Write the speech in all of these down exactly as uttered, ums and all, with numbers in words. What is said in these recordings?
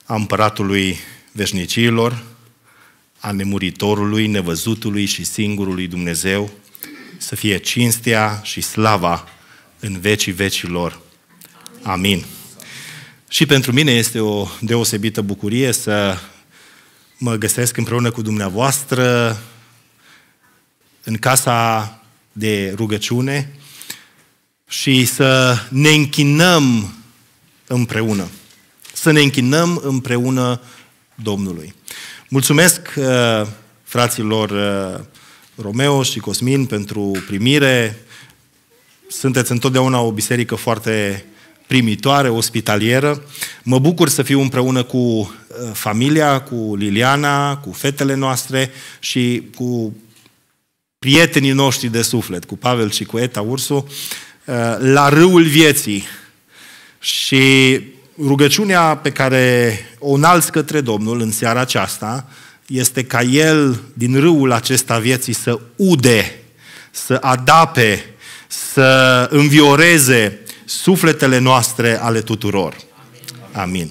a Împăratului veșnicilor, a nemuritorului, nevăzutului și singurului Dumnezeu, să fie cinstea și slava în vecii vecilor. Amin. Și pentru mine este o deosebită bucurie să mă găsesc împreună cu dumneavoastră în casa de rugăciune și să ne închinăm împreună. Să ne închinăm împreună Domnului. Mulțumesc uh, fraților uh, Romeo și Cosmin pentru primire. Sunteți întotdeauna o biserică foarte primitoare, ospitalieră. Mă bucur să fiu împreună cu uh, familia, cu Liliana, cu fetele noastre și cu prietenii noștri de suflet, cu Pavel și cu Eta Ursu, uh, la râul vieții. Și rugăciunea pe care o înalți către Domnul în seara aceasta este ca El, din râul acesta vieții, să ude, să adape, să învioreze sufletele noastre ale tuturor. Amin.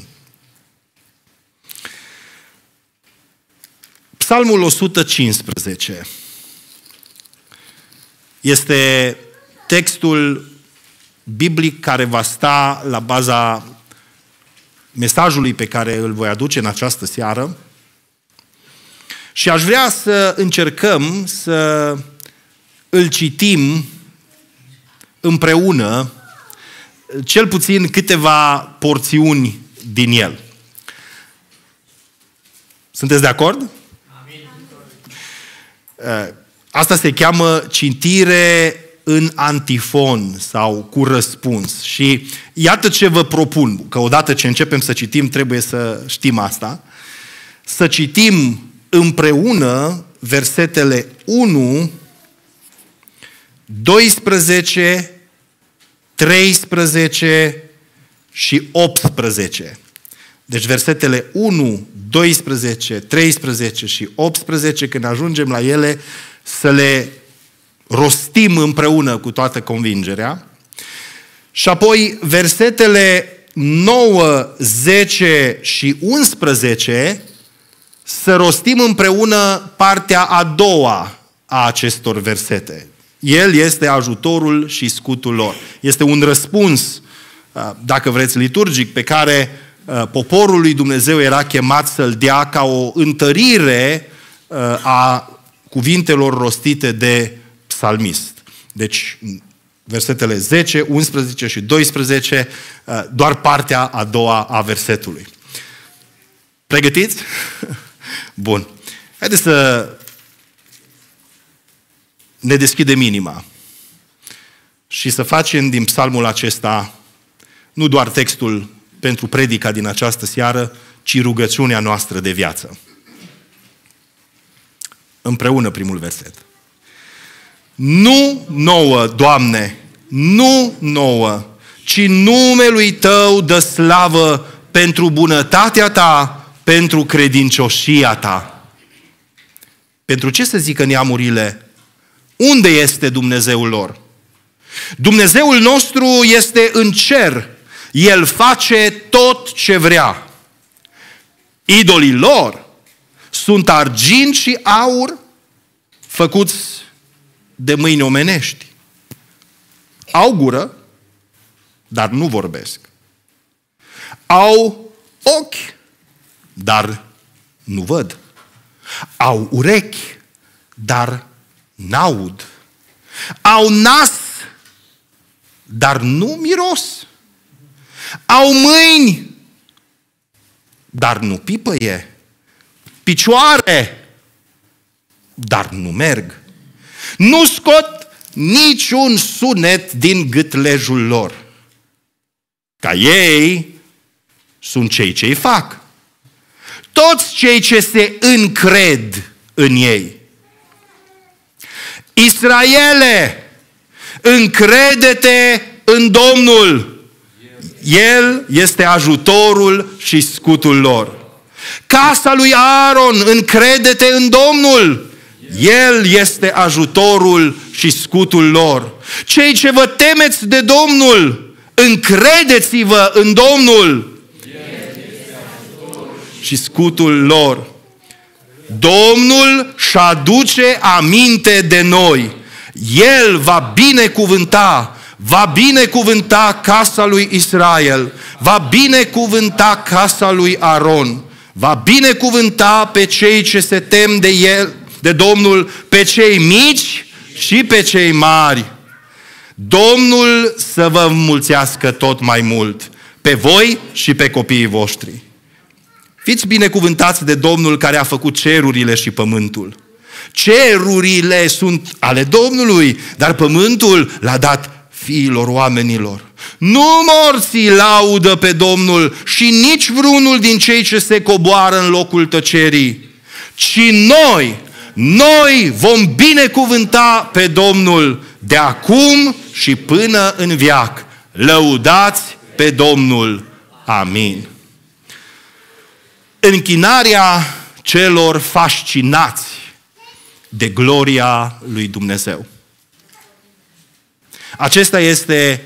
Psalmul o sută cincisprezece este textul biblic care va sta la baza mesajului pe care îl voi aduce în această seară. Și aș vrea să încercăm să îl citim împreună, cel puțin câteva porțiuni din el. Sunteți de acord? Amin. Asta se cheamă citire în antifon sau cu răspuns. Și iată ce vă propun, că odată ce începem să citim trebuie să știm asta, să citim împreună versetele unu, doisprezece, treisprezece și optsprezece. Deci versetele unu, doisprezece, treisprezece și optsprezece, când ajungem la ele, să le rostim împreună cu toată convingerea. Și apoi versetele nouă, zece și unsprezece să rostim împreună partea a doua a acestor versete. El este ajutorul și scutul lor. Este un răspuns, dacă vreți, liturgic, pe care poporul lui Dumnezeu era chemat să-l dea ca o întărire a cuvintelor rostite de psalmist. Deci, versetele zece, unsprezece și doisprezece, doar partea a doua a versetului. Pregătiți? Bun. Haideți să ne deschidem inima și să facem din psalmul acesta nu doar textul pentru predica din această seară, ci rugăciunea noastră de viață. Împreună primul verset. Nu nouă, Doamne, nu nouă, ci numelui Tău dă slavă pentru bunătatea Ta, pentru credincioșia Ta. Pentru ce să zică neamurile? Unde este Dumnezeul lor? Dumnezeul nostru este în cer. El face tot ce vrea. Idolii lor sunt argint și aur făcuți de mâini omenești. Au gură, dar nu vorbesc. Au ochi, dar nu văd. Au urechi, dar n-aud. Au nas, dar nu miros. Au mâini, dar nu pipăie. Picioare, dar nu merg. Nu scot niciun sunet din gâtlejul lor. Ca ei sunt cei ce-i fac. Toți cei ce se încred în ei. Israele, încrede-te în Domnul. El este ajutorul și scutul lor. Casa lui Aaron, încrede-te în Domnul. El este ajutorul și scutul lor. Cei ce vă temeți de Domnul, încredeți-vă în Domnul. și scutul lor. Domnul își aduce aminte de noi. El va binecuvânta, va binecuvânta casa lui Israel, va binecuvânta casa lui Aron, va binecuvânta pe cei ce se tem de el, de Domnul, pe cei mici și pe cei mari. Domnul să vă înmulțească tot mai mult, pe voi și pe copiii voștri. Fiți binecuvântați de Domnul care a făcut cerurile și pământul. Cerurile sunt ale Domnului, dar pământul l-a dat fiilor oamenilor. Nu morții laudă pe Domnul și nici vreunul din cei ce se coboară în locul tăcerii, ci noi, noi vom binecuvânta pe Domnul de acum și până în veac. Lăudați pe Domnul. Amin. Închinarea celor fascinați de gloria lui Dumnezeu. Acesta este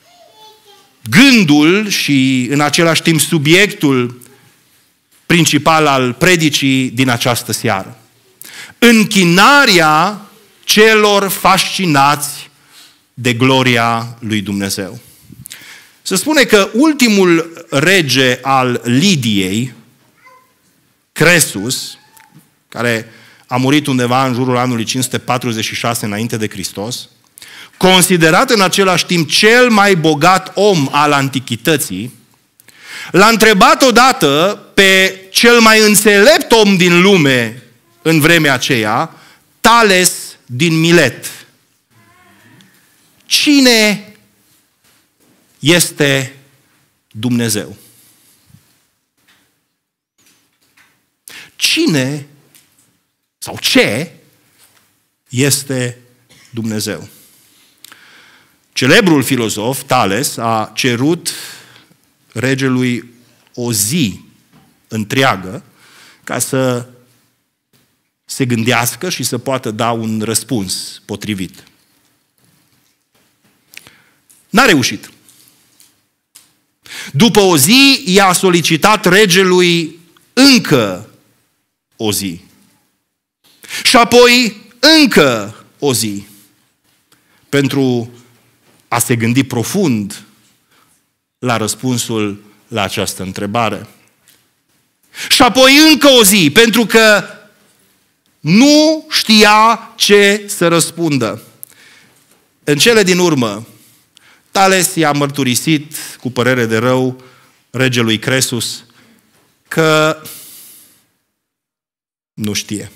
gândul și în același timp subiectul principal al predicii din această seară. Închinarea celor fascinați de gloria lui Dumnezeu. Se spune că ultimul rege al Lidiei, Cresus, care a murit undeva în jurul anului cinci sute patruzeci și șase înainte de Hristos, considerat în același timp cel mai bogat om al antichității, l-a întrebat odată pe cel mai înțelept om din lume în vremea aceea, Tales din Milet: cine este Dumnezeu? Cine sau ce este Dumnezeu? Celebrul filozof Tales a cerut regelui o zi întreagă ca să se gândească și să poată da un răspuns potrivit. N-a reușit. După o zi, i-a solicitat regelui încă o zi. Și apoi încă o zi. Pentru a se gândi profund la răspunsul la această întrebare. Și apoi încă o zi, pentru că nu știa ce să răspundă. În cele din urmă, Tales i-a mărturisit cu părere de rău regelui Cresus că nu știe.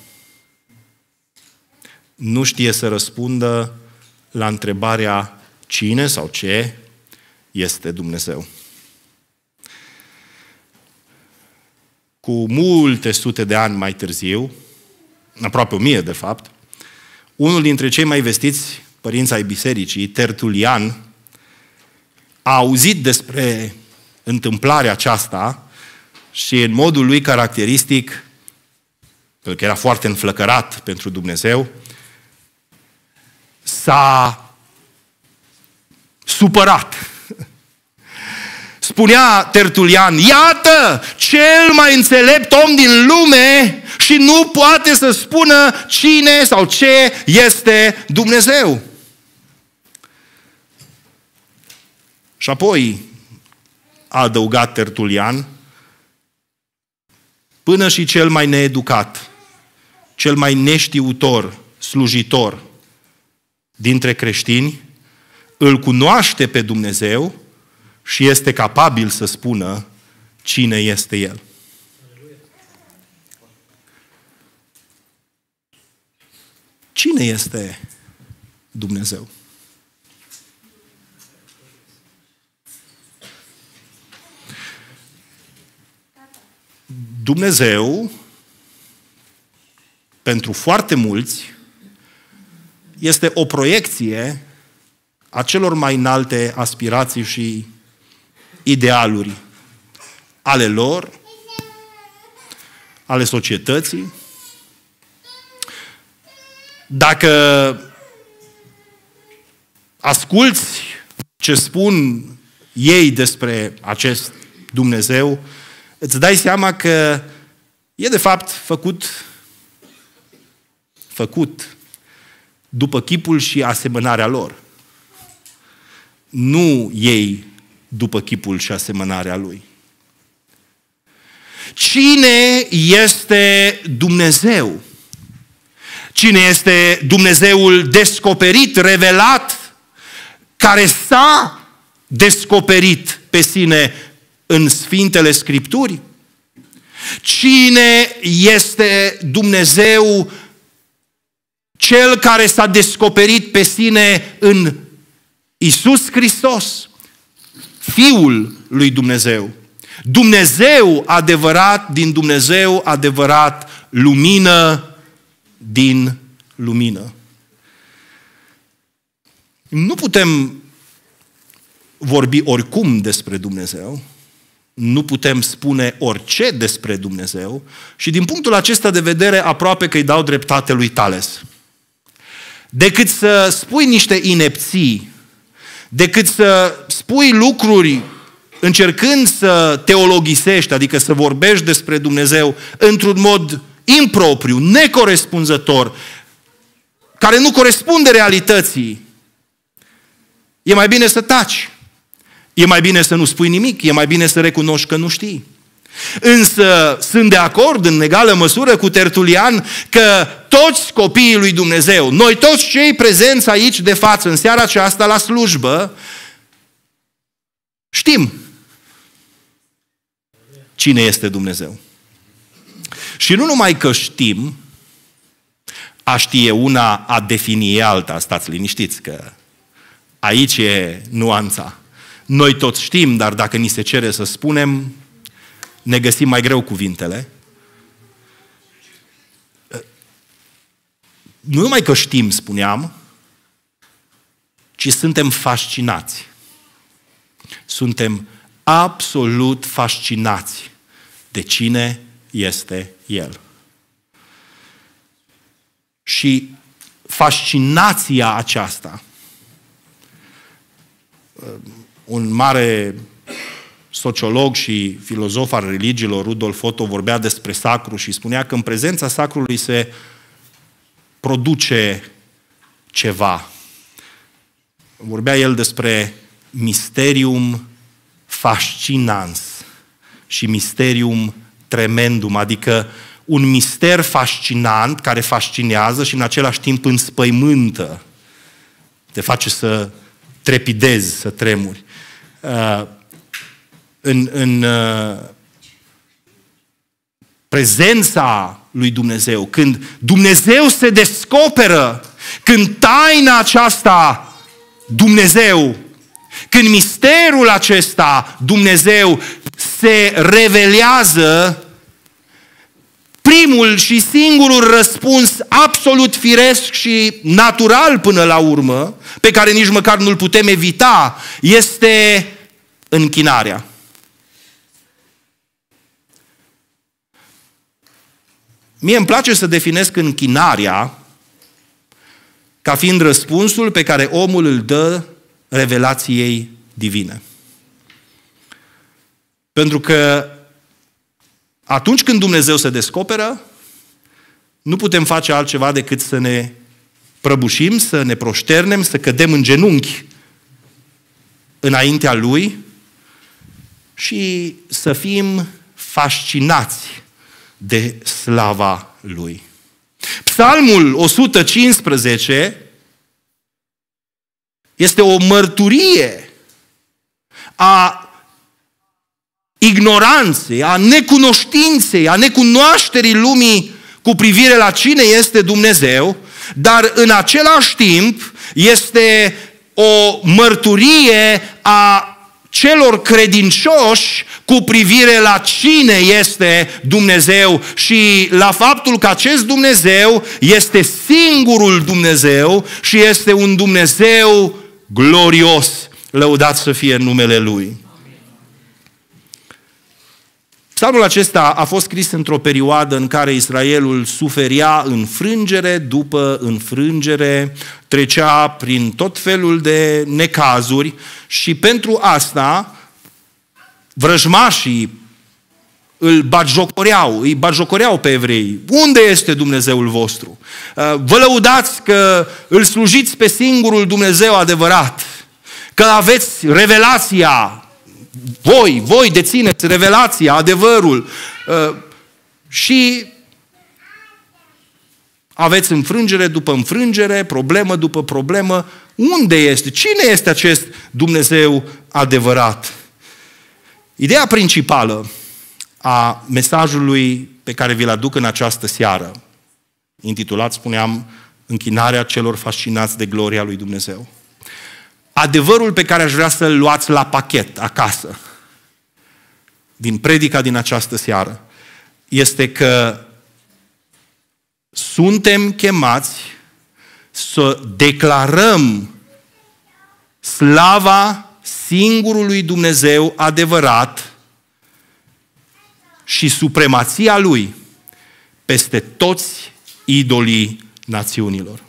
Nu știe să răspundă la întrebarea cine sau ce este Dumnezeu. Cu multe sute de ani mai târziu, aproape o mie de fapt, unul dintre cei mai vestiți părinți ai bisericii, Tertulian, a auzit despre întâmplarea aceasta și în modul lui caracteristic, pentru că era foarte înflăcărat pentru Dumnezeu, s-a supărat. Spunea Tertulian: iată, cel mai înțelept om din lume și nu poate să spună cine sau ce este Dumnezeu. Și apoi a adăugat Tertulian: până și cel mai needucat, cel mai neștiutor slujitor dintre creștini îl cunoaște pe Dumnezeu și este capabil să spună cine este El. Cine este Dumnezeu? Dumnezeu, pentru foarte mulți, este o proiecție a celor mai înalte aspirații și idealuri ale lor, ale societății. Dacă asculți ce spun ei despre acest Dumnezeu, îți dai seama că e de fapt făcut, făcut după chipul și asemănarea lor. Nu ei după chipul și asemănarea lui. Cine este Dumnezeu? Cine este Dumnezeul descoperit, revelat, care s-a descoperit pe sine în Sfintele Scripturi? Cine este Dumnezeu cel care s-a descoperit pe sine în Iisus Hristos, Fiul lui Dumnezeu? Dumnezeu adevărat din Dumnezeu adevărat, lumină din lumină. Nu putem vorbi oricum despre Dumnezeu, nu putem spune orice despre Dumnezeu și din punctul acesta de vedere aproape că îi dau dreptate lui Tales. Decât să spui niște inepții, decât să spui lucruri încercând să teologisești, adică să vorbești despre Dumnezeu într-un mod impropriu, necorespunzător, care nu corespunde realității, e mai bine să taci. E mai bine să nu spui nimic, e mai bine să recunoști că nu știi. Însă sunt de acord în egală măsură cu Tertulian că toți copiii lui Dumnezeu, noi toți cei prezenți aici de față în seara aceasta la slujbă, știm cine este Dumnezeu. Și nu numai că știm, a ști e una, a defini e alta, stați liniștiți că aici e nuanța. Noi toți știm, dar dacă ni se cere să spunem, ne găsim mai greu cuvintele. Nu numai că știm, spuneam, ci suntem fascinați. Suntem absolut fascinați de cine este El. Și fascinația aceasta, un mare sociolog și filozof al religiilor, Rudolf Otto, vorbea despre sacru și spunea că în prezența sacrului se produce ceva. Vorbea el despre mysterium fascinans și mysterium tremendum, adică un mister fascinant care fascinează și în același timp înspăimântă, te face să trepidezi, să tremuri. Uh, în în uh, prezența lui Dumnezeu, când Dumnezeu se descoperă, când taina aceasta Dumnezeu, când misterul acesta Dumnezeu se revelează, primul și singurul răspuns absolut firesc și natural până la urmă, pe care nici măcar nu-l putem evita, este închinarea. Mie îmi place să definesc închinarea ca fiind răspunsul pe care omul îl dă revelației divine. Pentru că atunci când Dumnezeu se descoperă, nu putem face altceva decât să ne prăbușim, să ne proșternem, să cădem în genunchi înaintea Lui și să fim fascinați de slava Lui. Psalmul o sută cincisprezece este o mărturie a ignoranței, a necunoștinței, a necunoașterii lumii cu privire la cine este Dumnezeu, dar în același timp este o mărturie a celor credincioși cu privire la cine este Dumnezeu și la faptul că acest Dumnezeu este singurul Dumnezeu și este un Dumnezeu glorios. Lăudat să fie numele Lui. Psalmul acesta a fost scris într-o perioadă în care Israelul suferea înfrângere după înfrângere, trecea prin tot felul de necazuri și pentru asta vrăjmașii îl batjocoreau, îi batjocoreau pe evrei. Unde este Dumnezeul vostru? Vă lăudați că îl slujiți pe singurul Dumnezeu adevărat, că aveți revelația, voi, voi dețineți revelația, adevărul și aveți înfrângere după înfrângere, problemă după problemă. Unde este? Cine este acest Dumnezeu adevărat? Ideea principală a mesajului pe care vi-l aduc în această seară, intitulat, spuneam, Închinarea celor fascinați de gloria lui Dumnezeu. Adevărul pe care aș vrea să-l luați la pachet acasă, din predica din această seară, este că suntem chemați să declarăm slava singurului Dumnezeu adevărat și supremația Lui peste toți idolii națiunilor.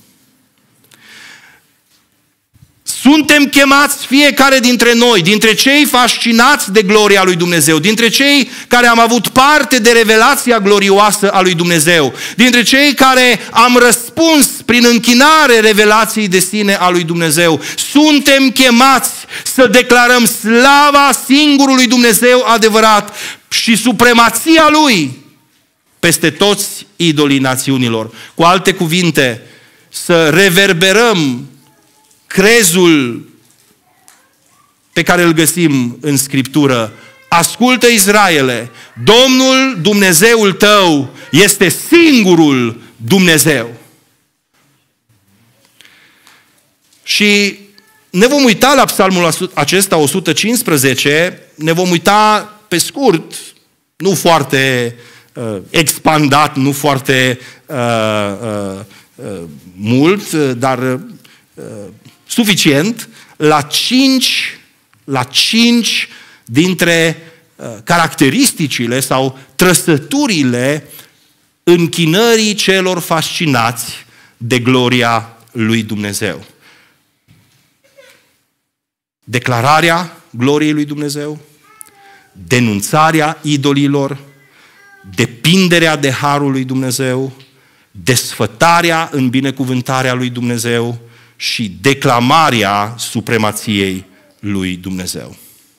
Suntem chemați fiecare dintre noi, dintre cei fascinați de gloria lui Dumnezeu, dintre cei care am avut parte de revelația glorioasă a lui Dumnezeu, dintre cei care am răspuns prin închinare revelației de sine a lui Dumnezeu. Suntem chemați să declarăm slava singurului Dumnezeu adevărat și supremația Lui peste toți idolii națiunilor. Cu alte cuvinte, să reverberăm crezul pe care îl găsim în Scriptură. Ascultă, Israele, Domnul Dumnezeul tău este singurul Dumnezeu. Și ne vom uita la psalmul acesta o sută cincisprezece, ne vom uita pe scurt, nu foarte uh, expandat, nu foarte uh, uh, uh, mult, dar uh, suficient, la cinci, la cinci dintre uh, caracteristicile sau trăsăturile închinării celor fascinați de gloria lui Dumnezeu. Declararea gloriei lui Dumnezeu, denunțarea idolilor, depinderea de harul lui Dumnezeu, desfătarea în binecuvântarea lui Dumnezeu și declamarea supremației lui Dumnezeu.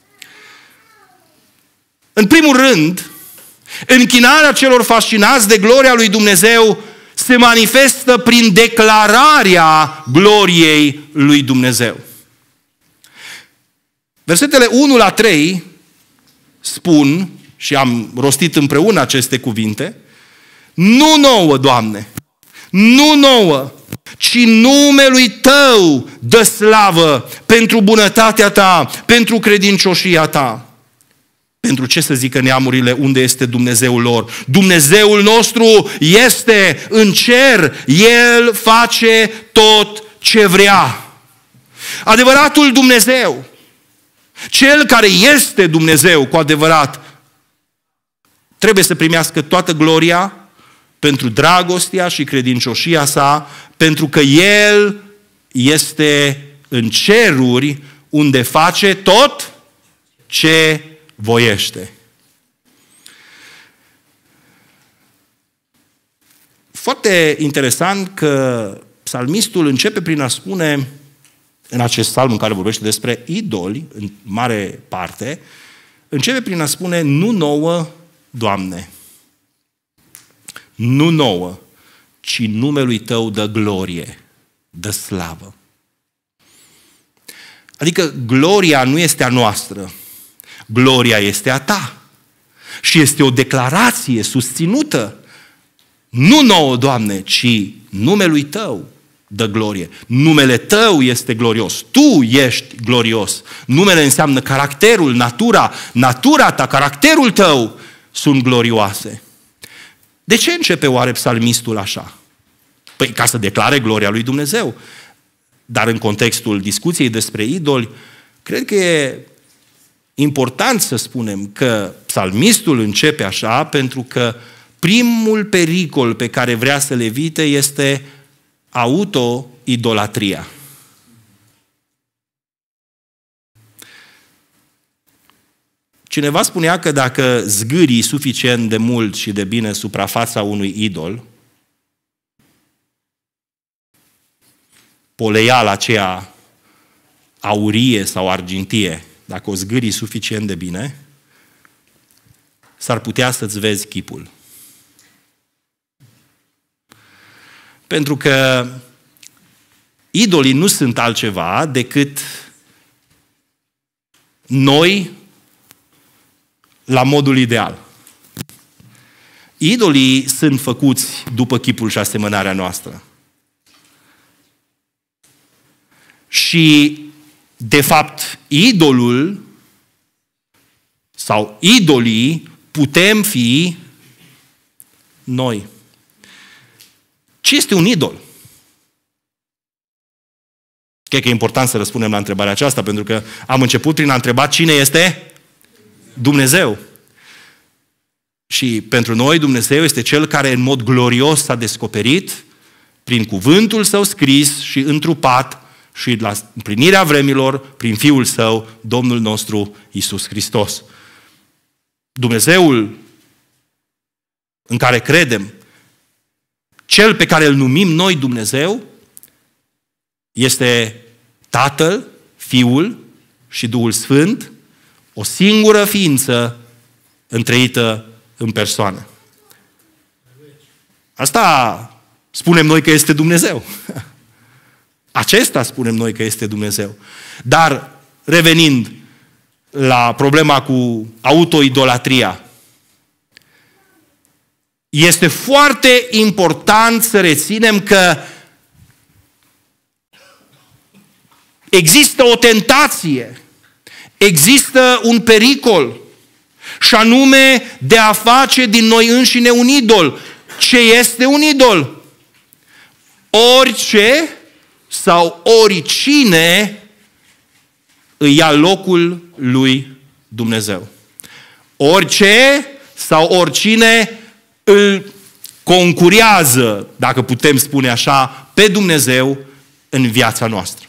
În primul rând, închinarea celor fascinați de gloria lui Dumnezeu se manifestă prin declararea gloriei lui Dumnezeu. Versetele unu la trei spun, și am rostit împreună aceste cuvinte, nu nouă, Doamne, nu nouă, ci numelui Tău dă slavă pentru bunătatea Ta, pentru credincioșia Ta. Pentru ce să zică neamurile unde este Dumnezeul lor? Dumnezeul nostru este în cer, El face tot ce vrea. Adevăratul Dumnezeu, Cel care este Dumnezeu cu adevărat, trebuie să primească toată gloria pentru dragostea și credincioșia sa, pentru că El este în ceruri unde face tot ce voiește. Foarte interesant că psalmistul începe prin a spune, în acest psalm în care vorbește despre idoli, în mare parte, începe prin a spune, nu nouă, Doamne, nu nouă, ci numelui Tău dă glorie, dă slavă. Adică gloria nu este a noastră, gloria este a Ta. Și este o declarație susținută, nu nouă, Doamne, ci numelui Tău dă glorie. Numele Tău este glorios. Tu ești glorios. Numele înseamnă caracterul, natura, natura Ta, caracterul Tău sunt glorioase. De ce începe oare psalmistul așa? Păi ca să declare gloria lui Dumnezeu. Dar în contextul discuției despre idoli, cred că e important să spunem că psalmistul începe așa pentru că primul pericol pe care vrea să-l evite este auto-idolatria. Cineva spunea că dacă zgârii suficient de mult și de bine suprafața unui idol, poleiala aceea aurie sau argintie, dacă o zgârii suficient de bine, s-ar putea să-ți vezi chipul. Pentru că idolii nu sunt altceva decât noi la modul ideal. Idolii sunt făcuți după chipul și asemănarea noastră. Și, de fapt, idolul sau idolii putem fi noi. Ce este un idol? Cred că e important să răspundem la întrebarea aceasta, pentru că am început prin a întreba cine este Dumnezeu. Și pentru noi Dumnezeu este Cel care în mod glorios s-a descoperit prin cuvântul Său scris și întrupat și la împlinirea vremilor prin Fiul Său, Domnul nostru Iisus Hristos. Dumnezeul în care credem, Cel pe care îl numim noi Dumnezeu, este Tatăl, Fiul și Duhul Sfânt, o singură ființă întrăită în persoană. Asta spunem noi că este Dumnezeu. Acesta spunem noi că este Dumnezeu. Dar, revenind la problema cu autoidolatria, este foarte important să reținem că există o tentație, există un pericol, și anume de a face din noi înșine un idol. Ce este un idol? Orice sau oricine îi ia locul lui Dumnezeu. Orice sau oricine îl concurează, dacă putem spune așa, pe Dumnezeu în viața noastră.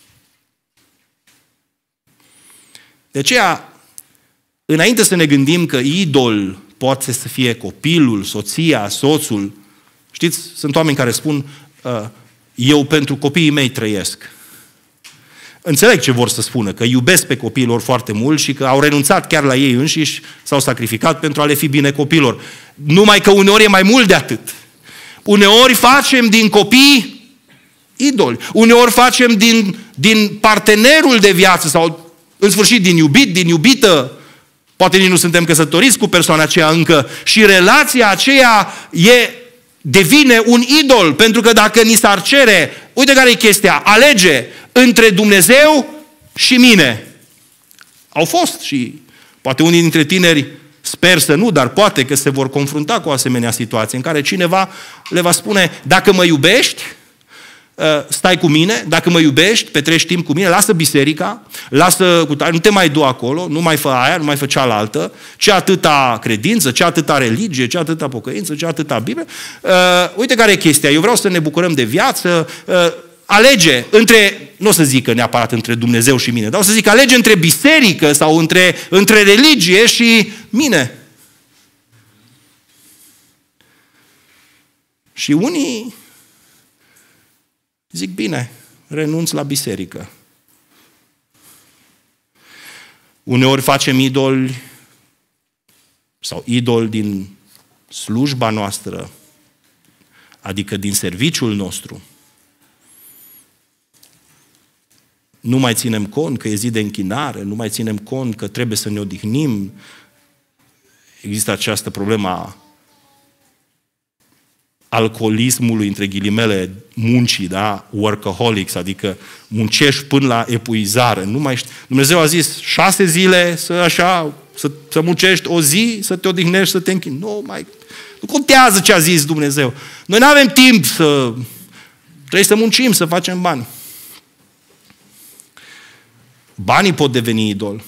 De aceea, înainte să ne gândim că idol poate să fie copilul, soția, soțul, știți, sunt oameni care spun, eu pentru copiii mei trăiesc. Înțeleg ce vor să spună, că iubesc pe copiii lor foarte mult și că au renunțat chiar la ei înșiși, s-au sacrificat pentru a le fi bine copiilor. Numai că uneori e mai mult de atât. Uneori facem din copii idoli. Uneori facem din, din partenerul de viață sau, în sfârșit, din iubit, din iubită. Poate nici nu suntem căsătoriți cu persoana aceea încă și relația aceea e, devine un idol. Pentru că dacă ni s-ar cere, uite care e chestia, alege între Dumnezeu și mine. Au fost și poate unii dintre tineri, sper să nu, dar poate că se vor confrunta cu o asemenea situație în care cineva le va spune, dacă mă iubești, stai cu mine, dacă mă iubești, petrești timp cu mine, lasă biserica, lasă, nu te mai du acolo, nu mai fă aia, nu mai fă cealaltă, ce atâta credință, ce atâta religie, ce atâta pocăință, ce atâta Biblie. Uh, uite care e chestia, eu vreau să ne bucurăm de viață, uh, alege între, nu o să zică neapărat între Dumnezeu și mine, dar o să zic alege între biserică sau între, între religie și mine. Și unii zic, bine, renunț la biserică. Uneori facem idoli sau idol din slujba noastră, adică din serviciul nostru. Nu mai ținem cont că e zi de închinare, nu mai ținem cont că trebuie să ne odihnim. Există această problemă a alcoolismului, între ghilimele, muncii, da? Workaholics, adică muncești până la epuizare. Nu mai știi. Dumnezeu a zis șase zile să așa, să, să muncești o zi, să te odihnești, să te închini. Nu mai, nu contează ce a zis Dumnezeu. Noi nu avem timp să, trebuie să muncim, să facem bani. Banii pot deveni idol.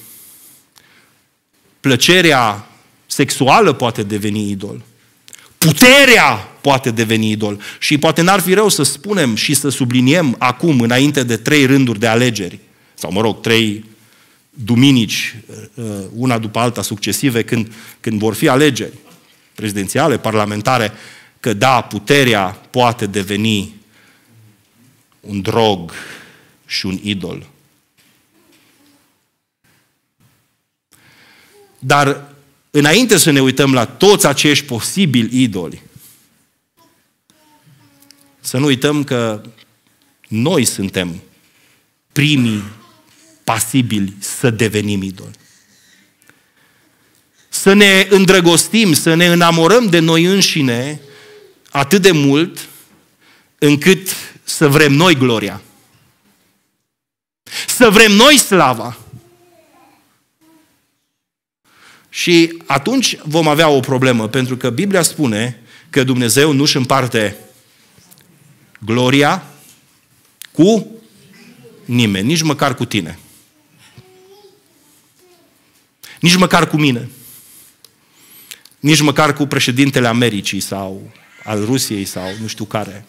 Plăcerea sexuală poate deveni idol. Puterea poate deveni idol. Și poate n-ar fi rău să spunem și să subliniem acum, înainte de trei rânduri de alegeri, sau mă rog, trei duminici, una după alta succesive, când, când vor fi alegeri prezidențiale, parlamentare, că da, puterea poate deveni un drog și un idol. Dar înainte să ne uităm la toți acești posibili idoli, să nu uităm că noi suntem primii pasibili să devenim idoli. Să ne îndrăgostim, să ne înamorăm de noi înșine atât de mult încât să vrem noi gloria. Să vrem noi slava. Și atunci vom avea o problemă, pentru că Biblia spune că Dumnezeu nu își împarte gloria cu nimeni, nici măcar cu tine. Nici măcar cu mine. Nici măcar cu președintele Americii sau al Rusiei sau nu știu care.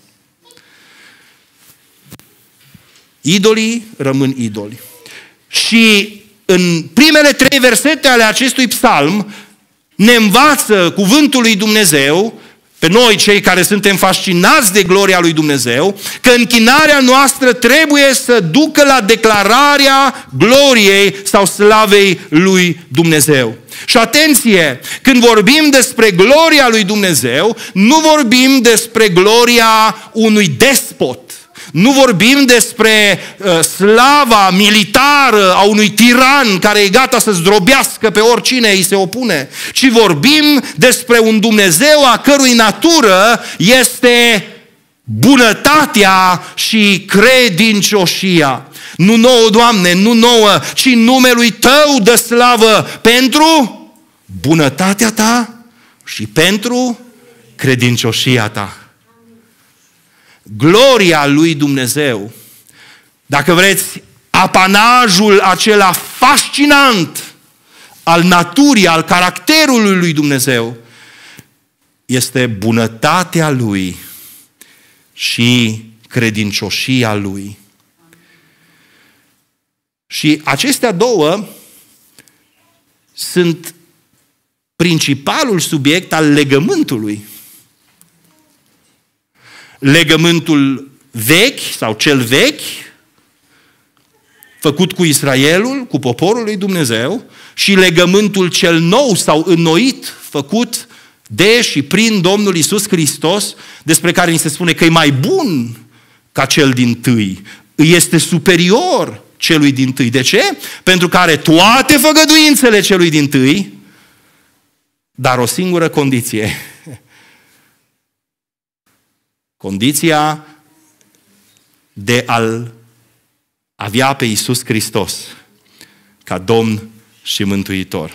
Idolii rămân idoli. Și în primele trei versete ale acestui psalm ne învață cuvântul lui Dumnezeu, pe noi cei care suntem fascinați de gloria lui Dumnezeu, că închinarea noastră trebuie să ducă la declararea gloriei sau slavei lui Dumnezeu. Și atenție, când vorbim despre gloria lui Dumnezeu, nu vorbim despre gloria unui despot. Nu vorbim despre uh, slava militară a unui tiran care e gata să zdrobească pe oricine îi se opune, ci vorbim despre un Dumnezeu a cărui natură este bunătatea și credincioșia. Nu nouă, Doamne, nu nouă, ci numelui Tău dă slavă pentru bunătatea Ta și pentru credincioșia Ta. Gloria lui Dumnezeu, dacă vreți, apanajul acela fascinant al naturii, al caracterului lui Dumnezeu, este bunătatea Lui și credincioșia Lui. Și acestea două sunt principalul subiect al legământului. Legământul vechi sau cel vechi, făcut cu Israelul, cu poporul lui Dumnezeu, și legământul cel nou sau înnoit, făcut de și prin Domnul Iisus Hristos, despre care ni se spune că e mai bun ca cel dintâi, este superior celui dintâi. De ce? Pentru că are toate făgăduințele celui dintâi, dar o singură condiție. Condiția de a-L avea pe Iisus Hristos ca Domn și Mântuitor.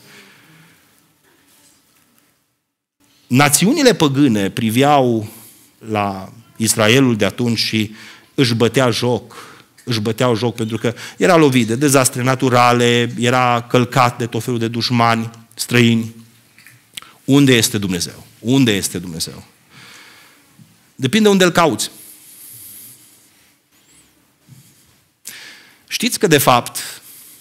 Națiunile păgâne priveau la Israelul de atunci și își bătea joc, își băteau joc pentru că era lovit de dezastre naturale, era călcat de tot felul de dușmani străini. Unde este Dumnezeu? Unde este Dumnezeu? Depinde unde îl cauți. Știți că, de fapt,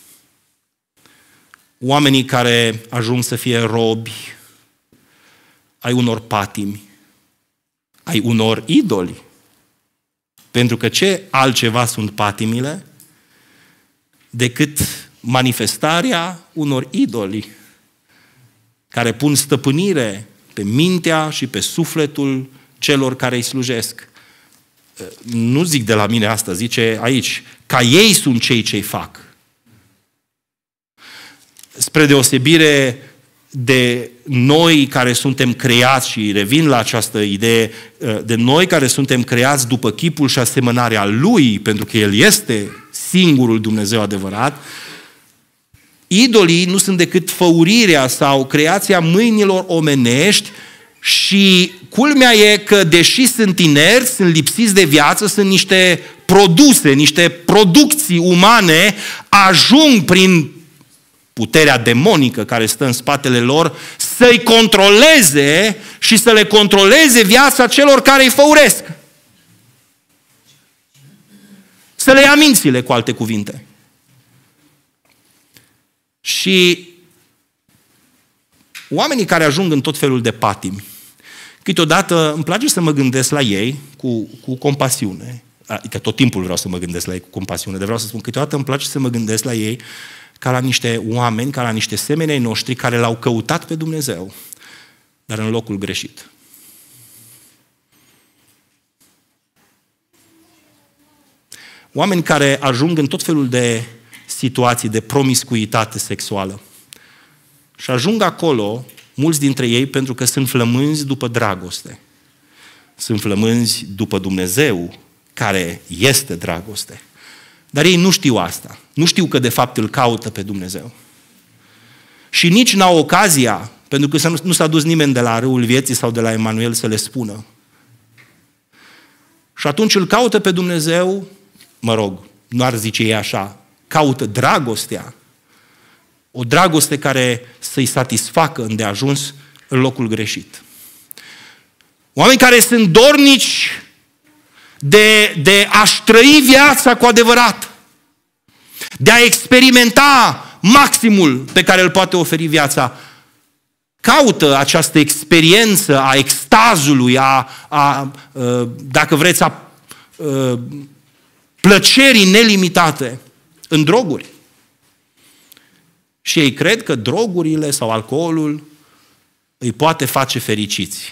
oamenii care ajung să fie robi ai unor patimi, ai unor idoli, pentru că ce altceva sunt patimile decât manifestarea unor idoli care pun stăpânire pe mintea și pe sufletul celor care îi slujesc. Nu zic de la mine asta, zice aici, ca ei sunt cei ce-i fac. Spre deosebire de noi care suntem creați, și revin la această idee, de noi care suntem creați după chipul și asemănarea Lui, pentru că El este singurul Dumnezeu adevărat, idolii nu sunt decât făurirea sau creația mâinilor omenești. Și culmea e că, deși sunt inerți, sunt lipsiți de viață, sunt niște produse, niște producții umane, ajung prin puterea demonică care stă în spatele lor să-i controleze și să le controleze viața celor care îi făuresc. Să le ia mințile, cu alte cuvinte. Și oamenii care ajung în tot felul de patimi, câteodată îmi place să mă gândesc la ei cu, cu compasiune. Adică tot timpul vreau să mă gândesc la ei cu compasiune, dar vreau să spun, câteodată îmi place să mă gândesc la ei ca la niște oameni, ca la niște semeni ai noștri care l-au căutat pe Dumnezeu, dar în locul greșit. Oameni care ajung în tot felul de situații de promiscuitate sexuală. Și ajung acolo, mulți dintre ei, pentru că sunt flămânzi după dragoste. Sunt flămânzi după Dumnezeu, care este dragoste. Dar ei nu știu asta. Nu știu că de fapt îl caută pe Dumnezeu. Și nici n-au ocazia, pentru că nu s-a dus nimeni de la Râul Vieții sau de la Emanuel să le spună. Și atunci îl caută pe Dumnezeu, mă rog, nu ar zice ei așa, caută dragostea, o dragoste care să-i satisfacă îndeajuns în locul greșit. Oameni care sunt dornici de, de a-și trăi viața cu adevărat, de a experimenta maximul pe care îl poate oferi viața, caută această experiență a extazului, a, a, a dacă vreți, a, a plăcerii nelimitate în droguri. Și ei cred că drogurile sau alcoolul îi poate face fericiți.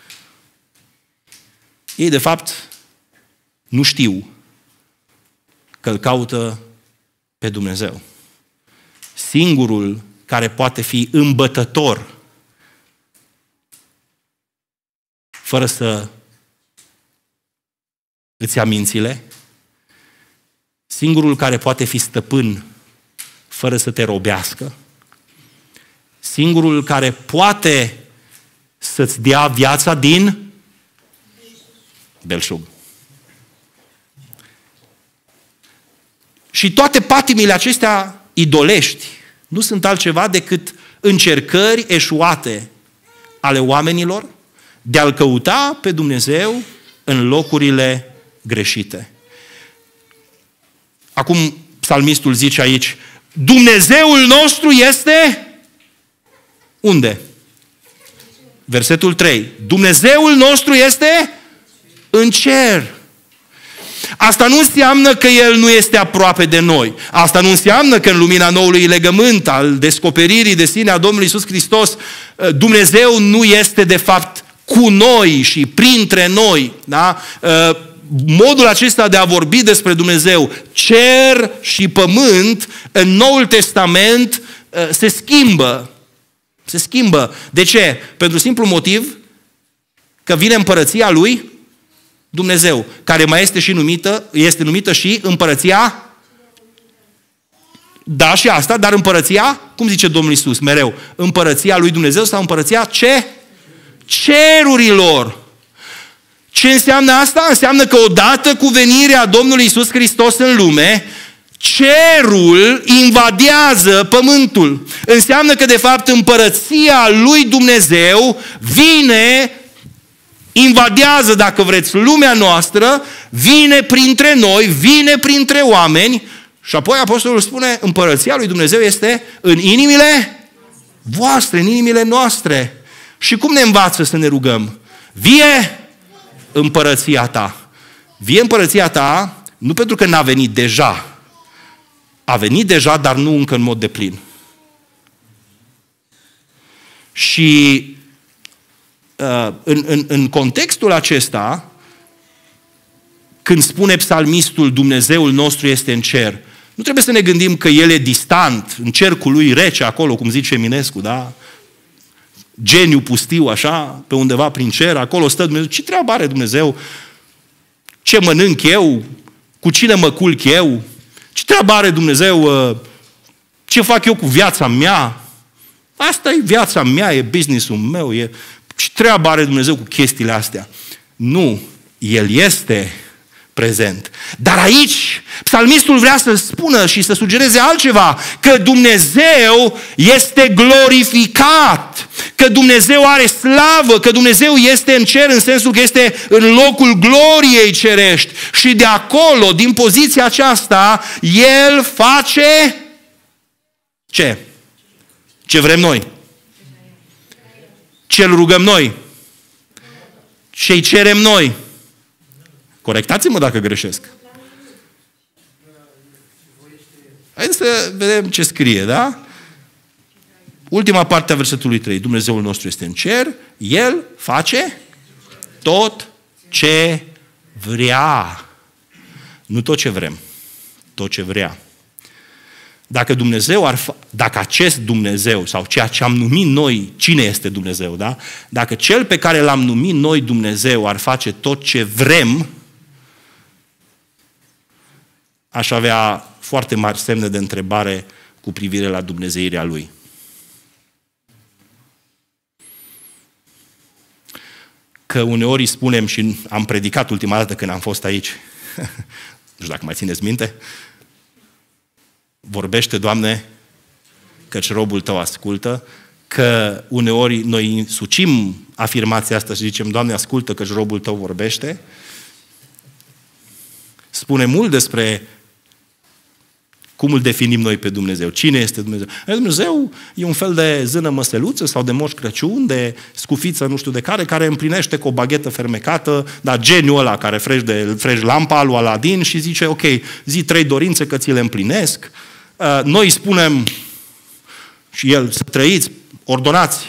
Ei, de fapt, nu știu că îl caută pe Dumnezeu. Singurul care poate fi îmbătător fără să îți ia mințile, singurul care poate fi stăpân fără să te robească, singurul care poate să-ți dea viața din belșug. Și toate patimile acestea idolești nu sunt altceva decât încercări eșuate ale oamenilor de a-L căuta pe Dumnezeu în locurile greșite. Acum psalmistul zice aici, Dumnezeul nostru este unde? Versetul trei. Dumnezeul nostru este în cer. Asta nu înseamnă că El nu este aproape de noi. Asta nu înseamnă că în lumina noului legământ al descoperirii de sine a Domnului Iisus Hristos, Dumnezeu nu este de fapt cu noi și printre noi. Da? Modul acesta de a vorbi despre Dumnezeu, cer și pământ, în Noul Testament se schimbă. Se schimbă. De ce? Pentru simplu motiv că vine împărăția lui Dumnezeu, care mai este și numită, este numită și împărăția, da și asta, dar împărăția, cum zice Domnul Iisus mereu, împărăția lui Dumnezeu sau împărăția ce? Cerurilor. Ce înseamnă asta? Înseamnă că odată cu venirea Domnului Iisus Hristos în lume, cerul invadează pământul. Înseamnă că de fapt împărăția lui Dumnezeu vine, invadează, dacă vreți, lumea noastră, vine printre noi, vine printre oameni și apoi apostolul spune, împărăția lui Dumnezeu este în inimile voastre, în inimile noastre. Și cum ne învață să ne rugăm? Vie împărăția ta. Vie împărăția ta, nu pentru că n-a venit deja. A venit deja, dar nu încă în mod deplin. Și uh, în, în, în contextul acesta, când spune psalmistul Dumnezeul nostru este în cer, nu trebuie să ne gândim că El e distant, în cercul lui rece acolo, cum zice Eminescu, da? Geniu pustiu, așa, pe undeva prin cer, acolo stă Dumnezeu. Ce treabă are Dumnezeu? Ce mănânc eu? Cu cine mă culc eu? Ce treabă are Dumnezeu? Ce fac eu cu viața mea? Asta e viața mea, e business-ul meu. E... Ce treabă are Dumnezeu cu chestiile astea? Nu, El este prezent. Dar aici, psalmistul vrea să spună și să sugereze altceva, că Dumnezeu este glorificat, că Dumnezeu are slavă, că Dumnezeu este în cer în sensul că este în locul gloriei cerești și de acolo, din poziția aceasta, El face ce? Ce vrem noi? Ce îl rugăm noi? Ce-i cerem noi? Corectați-mă dacă greșesc. Haideți să vedem ce scrie, da? Ultima parte a versetului trei. Dumnezeul nostru este în cer, El face tot ce vrea. Nu tot ce vrem, tot ce vrea. Dacă Dumnezeu ar fa- dacă acest Dumnezeu, sau ceea ce am numit noi, cine este Dumnezeu, da? Dacă cel pe care l-am numit noi Dumnezeu ar face tot ce vrem, aș avea foarte mari semne de întrebare cu privire la dumnezeirea Lui. Că uneori spunem, și am predicat ultima dată când am fost aici, nu știu dacă mai țineți minte, vorbește, Doamne, căci robul Tău ascultă, că uneori noi sucim afirmația asta și zicem, Doamne, ascultă, căci robul Tău vorbește. Spune mult despre cum îl definim noi pe Dumnezeu. Cine este Dumnezeu? Dumnezeu e un fel de zână măseluță sau de Moș Crăciun, de scufiță nu știu de care, care împlinește cu o baghetă fermecată, dar geniul ăla care freci, de, freci lampa lui Aladin și zice, ok, zi trei dorințe că ți le împlinesc. Noi spunem și el, să trăiți, ordonați.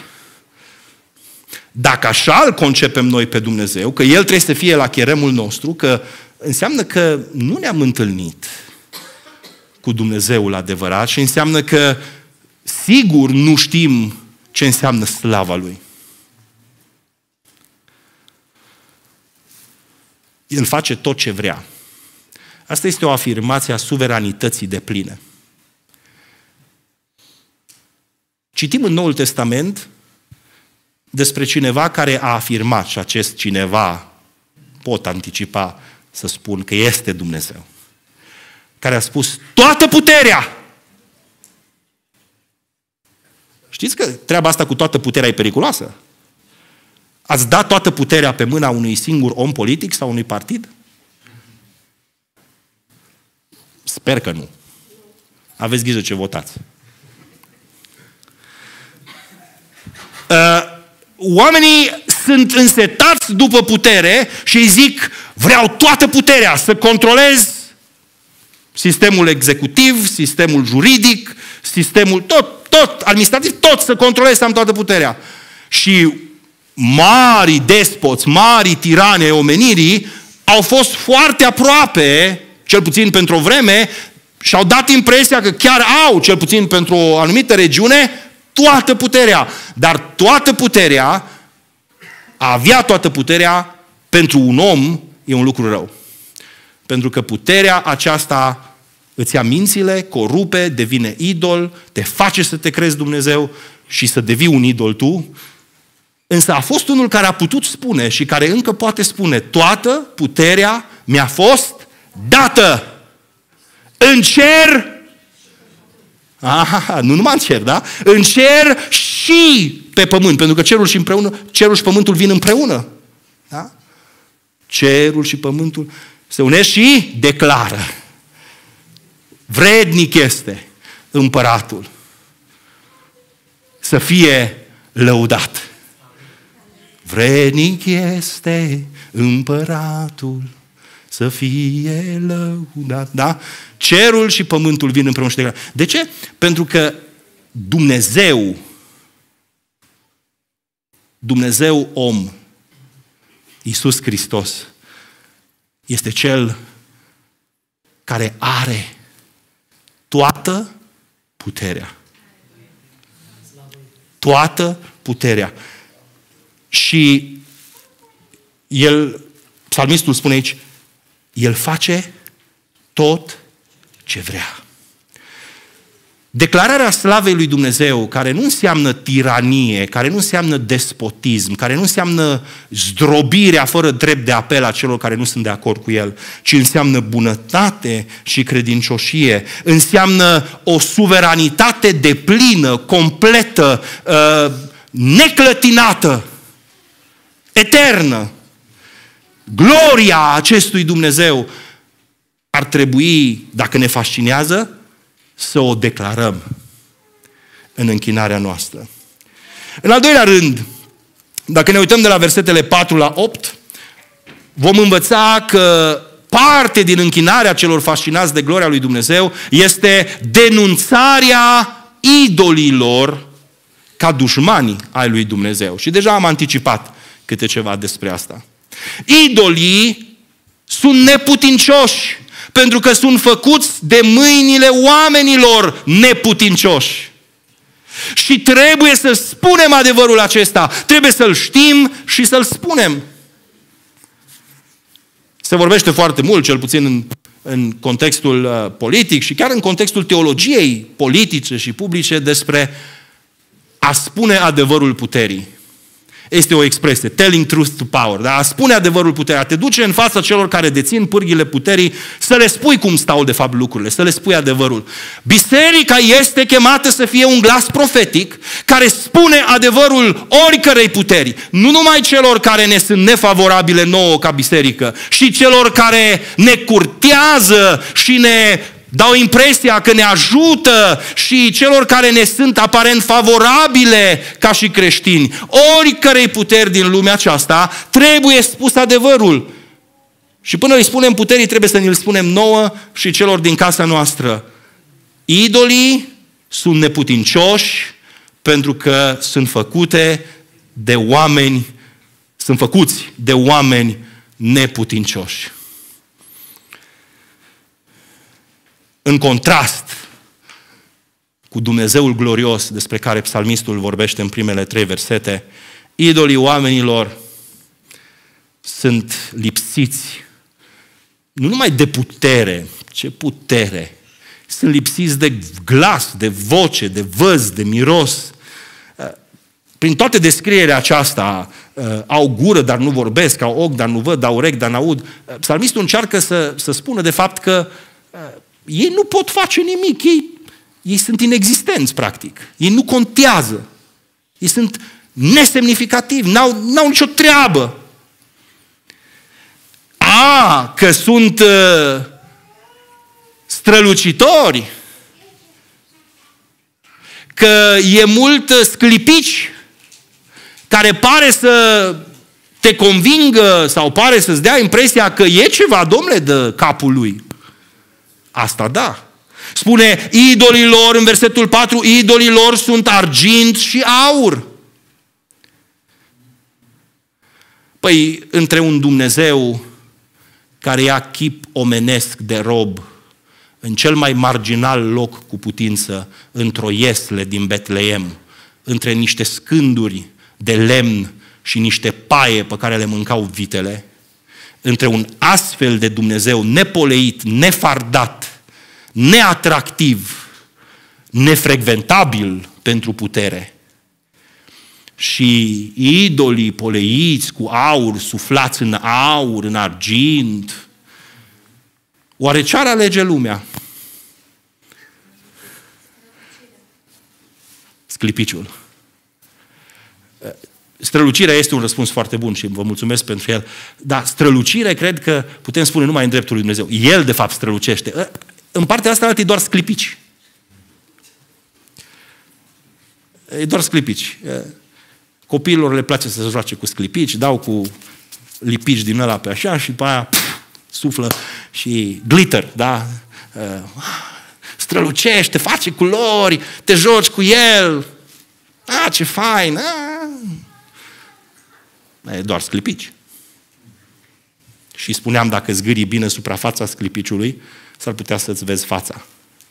Dacă așa îl concepem noi pe Dumnezeu, că El trebuie să fie la cheremul nostru, că înseamnă că nu ne-am întâlnit cu Dumnezeul adevărat și înseamnă că sigur nu știm ce înseamnă slava Lui. El face tot ce vrea. Asta este o afirmație a suveranității depline. Citim în Noul Testament despre cineva care a afirmat, și acest cineva pot anticipa să spun că este Dumnezeu, care a spus toată puterea. Știți că treaba asta cu toată puterea e periculoasă? Ați dat toată puterea pe mâna unui singur om politic sau unui partid? Sper că nu. Aveți grijă ce votați. Uh, oamenii sunt însetați după putere și îi zic, vreau toată puterea să controlez sistemul executiv, sistemul juridic, sistemul tot, tot, administrativ, tot să controlez, să am toată puterea. Și mari despoți, mari tirani ai omenirii au fost foarte aproape, cel puțin pentru o vreme, și au dat impresia că chiar au, cel puțin pentru o anumită regiune, toată puterea. Dar toată puterea, a avea toată puterea, pentru un om e un lucru rău. Pentru că puterea aceasta îți ia mințile, corupe, devine idol, te face să te crezi Dumnezeu și să devii un idol tu. Însă a fost unul care a putut spune și care încă poate spune, toată puterea mi-a fost dată în cer. Aha, nu numai în cer, da? În cer și pe pământ, pentru că cerul și împreună, cerul și pământul vin împreună. Da? Cerul și pământul se unesc și declară. Vrednic este împăratul să fie lăudat. Vrednic este împăratul să fie lăudat. Da? Cerul și pământul vin împreună și declară. De ce? Pentru că Dumnezeu, Dumnezeu om, Iisus Hristos, este Cel care are toată puterea. Toată puterea. Și el, psalmistul spune aici, El face tot ce vrea. Declararea slavei lui Dumnezeu, care nu înseamnă tiranie, care nu înseamnă despotism, care nu înseamnă zdrobirea fără drept de apel a celor care nu sunt de acord cu El, ci înseamnă bunătate și credincioșie, înseamnă o suveranitate deplină, completă, neclătinată, eternă. Gloria acestui Dumnezeu ar trebui, dacă ne fascinează, să o declarăm. în închinarea noastră. În al doilea rând, dacă ne uităm de la versetele patru la opt, vom învăța că parte din închinarea celor fascinați de gloria lui Dumnezeu este denunțarea idolilor ca dușmanii ai lui Dumnezeu. Și deja am anticipat câte ceva despre asta. Idolii sunt neputincioși pentru că sunt făcuți de mâinile oamenilor neputincioși. Și trebuie să spunem adevărul acesta. Trebuie să-l știm și să-l spunem. Se vorbește foarte mult, cel puțin în, în contextul uh, politic și chiar în contextul teologiei politice și publice, despre a spune adevărul puterii. Este o expresie, telling truth to power, da? A spune adevărul puterii, a te duce în fața celor care dețin pârghile puterii, să le spui cum stau de fapt lucrurile, să le spui adevărul. Biserica este chemată să fie un glas profetic care spune adevărul oricărei puteri, nu numai celor care ne sunt nefavorabile nouă ca biserică, și celor care ne curtează și ne dau impresia că ne ajută, și celor care ne sunt aparent favorabile ca și creștini. Oricărei puteri din lumea aceasta trebuie spus adevărul. Și până îi spunem puterii, trebuie să ne-l spunem nouă și celor din casa noastră. Idolii sunt neputincioși pentru că sunt făcute de oameni, sunt făcuți de oameni neputincioși. În contrast cu Dumnezeul glorios despre care psalmistul vorbește în primele trei versete, idolii oamenilor sunt lipsiți nu numai de putere, ce putere, sunt lipsiți de glas, de voce, de văz, de miros. Prin toată descrierea aceasta, au gură, dar nu vorbesc, au ochi, dar nu văd, au urechi, dar n-aud. Psalmistul încearcă să, să spună de fapt că ei nu pot face nimic, ei, ei sunt inexistenți, practic. Ei nu contează. Ei sunt nesemnificativi, n-au, n-au nicio treabă. A, că sunt uh, strălucitori, că e mult sclipici care pare să te convingă sau pare să-ți dea impresia că e ceva, domnule, de capul lui. Asta da. Spune idolilor, în versetul patru, idolilor sunt argint și aur. Păi, între un Dumnezeu care ia chip omenesc de rob în cel mai marginal loc cu putință, într-o iesle din Betleem, între niște scânduri de lemn și niște paie pe care le mâncau vitele, între un astfel de Dumnezeu nepoleit, nefardat, neatractiv, nefrecventabil pentru putere, și idolii poleiți cu aur, suflați în aur, în argint, oare ce ar alege lumea? Sclipiciul. Strălucirea este un răspuns foarte bun și vă mulțumesc pentru el. Dar strălucire cred că putem spune numai în dreptul lui Dumnezeu. El de fapt strălucește. În partea asta altă e doar sclipici. E doar sclipici. Copiilor le place să se joace cu sclipici, dau cu lipici din ăla pe așa și după aia pf, suflă și glitter, da? Strălucește, face culori, te joci cu el. A, ce fain! A. E doar sclipici. Și spuneam, dacă zgârii bine suprafața sclipiciului, s-ar putea să-ți vezi fața.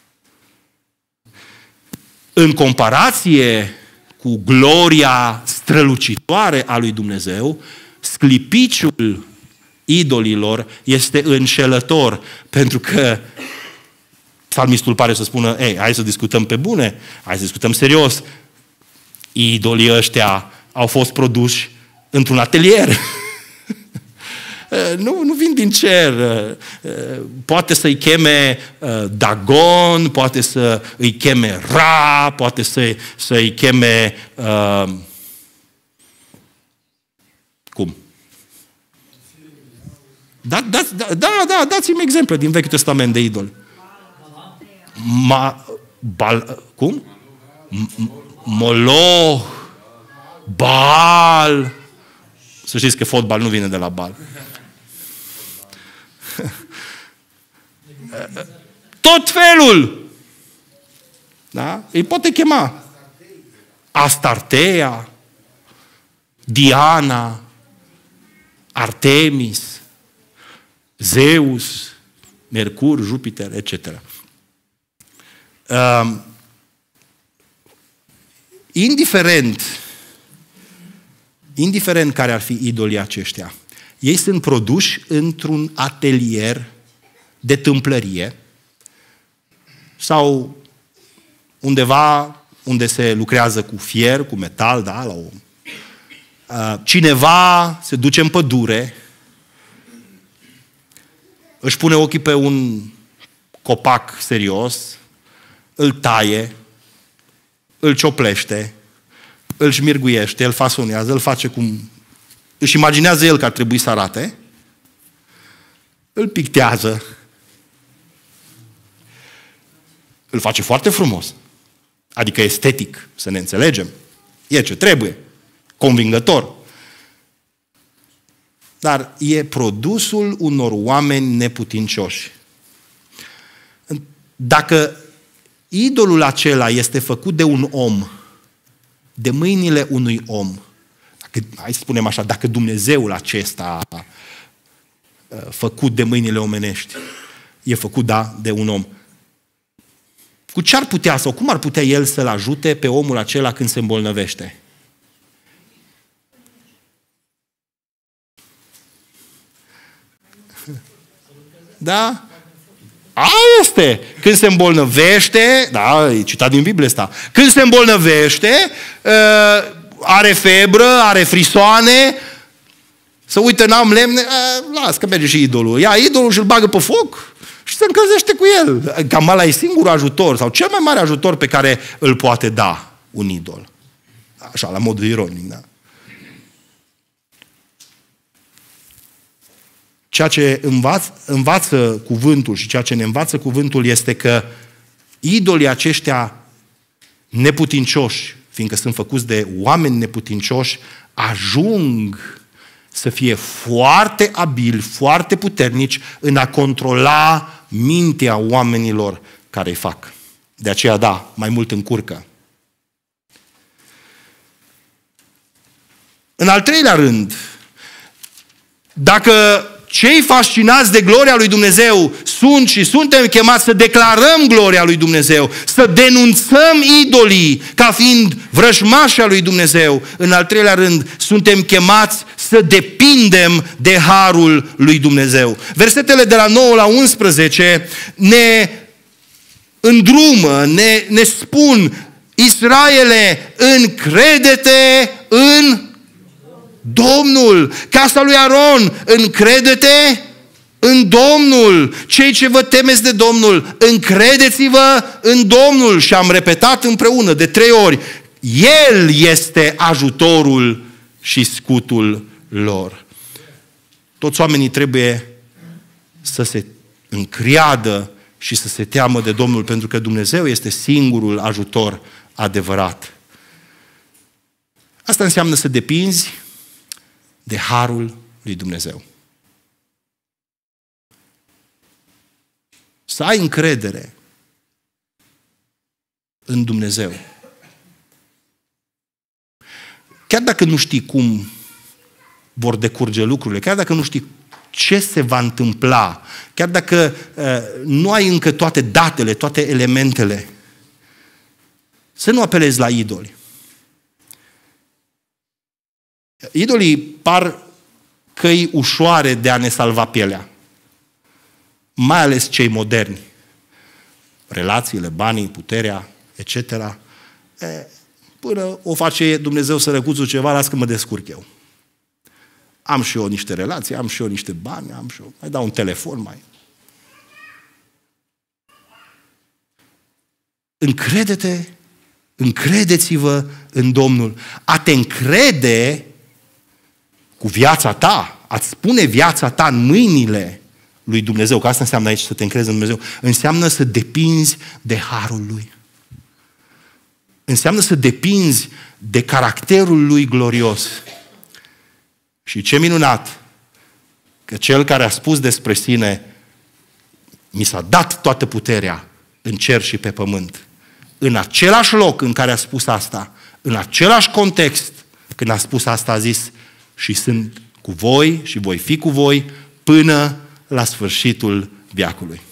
În comparație cu gloria strălucitoare a lui Dumnezeu, sclipiciul idolilor este înșelător, pentru că psalmistul pare să spună, ei, hai să discutăm pe bune, hai să discutăm serios. Idolii ăștia au fost produși într-un atelier. Nu, nu vin din cer. Poate să-i cheme Dagon, poate să îi cheme Ra, poate să, să-i cheme... Uh, cum? Da, da, da, da, da, dați-mi exemple din Vechiul Testament de idol. Ma, bal, cum? Moloch, Baal. Să știți că fotbal nu vine de la Baal. Tot felul. Da? Îi poate chema. Astartea, Diana, Artemis, Zeus, Mercur, Jupiter, et cetera. Uh, indiferent, indiferent care ar fi idolii aceștia, ei sunt produși într-un atelier de tâmplărie sau undeva unde se lucrează cu fier, cu metal, da, la o... Uh, cineva se duce în pădure, își pune ochii pe un copac serios, îl taie, îl cioplește, îl șmirguiește, îl fasonează, îl face cum își imaginează el că ar trebui să arate, îl pictează, îl face foarte frumos, adică estetic, să ne înțelegem, e ce trebuie, convingător. Dar e produsul unor oameni neputincioși. Dacă idolul acela este făcut de un om, de mâinile unui om, dacă, hai să spunem așa, dacă Dumnezeul acesta făcut de mâinile omenești e făcut, da, de un om, cu ce ar putea sau cum ar putea el să-l ajute pe omul acela când se îmbolnăvește? Da? A, este. Când se îmbolnăvește, da, e citat din Biblie asta, când se îmbolnăvește, are febră, are frisoane, să uite, n-am lemne, las că merge și idolul. Ia idolul și îl bagă pe foc și se încălzește cu el. Cam ăla e singurul ajutor sau cel mai mare ajutor pe care îl poate da un idol. Așa, la modul ironic, da? Ceea ce învață, învață cuvântul și ceea ce ne învață cuvântul este că idolii aceștia neputincioși, fiindcă sunt făcuți de oameni neputincioși, ajung să fie foarte abili, foarte puternici în a controla mintea oamenilor care îi fac. De aceea, da, mai mult încurcă. În al treilea rând, dacă cei fascinați de gloria lui Dumnezeu sunt și suntem chemați să declarăm gloria lui Dumnezeu, să denunțăm idolii ca fiind vrăjmașa lui Dumnezeu, în al treilea rând, suntem chemați să depindem de harul lui Dumnezeu. Versetele de la nouă la unsprezece ne îndrumă, ne, ne spun: Israele, încrede-te în Domnul. Casa lui Aron, încrede-te în Domnul. Cei ce vă temeți de Domnul, încredeți-vă în Domnul. Și am repetat împreună de trei ori: El este ajutorul și scutul lor. Toți oamenii trebuie să se încreadă și să se teamă de Domnul, pentru că Dumnezeu este singurul ajutor adevărat. Asta înseamnă să depinzi de harul lui Dumnezeu. Să ai încredere în Dumnezeu. Chiar dacă nu știi cum vor decurge lucrurile, chiar dacă nu știi ce se va întâmpla, chiar dacă uh, nu ai încă toate datele, toate elementele, să nu apelezi la idoli. Idolii par căi ușoare de a ne salva pielea. Mai ales cei moderni. Relațiile, banii, puterea, et cetera. E, până o face Dumnezeu să răcuțu ceva, las că mă descurc eu. Am și eu niște relații, am și eu niște bani, am și eu, mai dau un telefon, mai... Încrede-te, încredeți-vă în Domnul. A te încrede cu viața ta, a-ți spune viața ta în mâinile lui Dumnezeu, că asta înseamnă aici să te încrezi în Dumnezeu, înseamnă să depinzi de harul lui. înseamnă să depinzi de caracterul lui glorios. Și ce minunat că cel care a spus despre sine, mi s-a dat toată puterea în cer și pe pământ, în același loc în care a spus asta, în același context, când a spus asta, a zis, și sunt cu voi și voi fi cu voi până la sfârșitul veacului.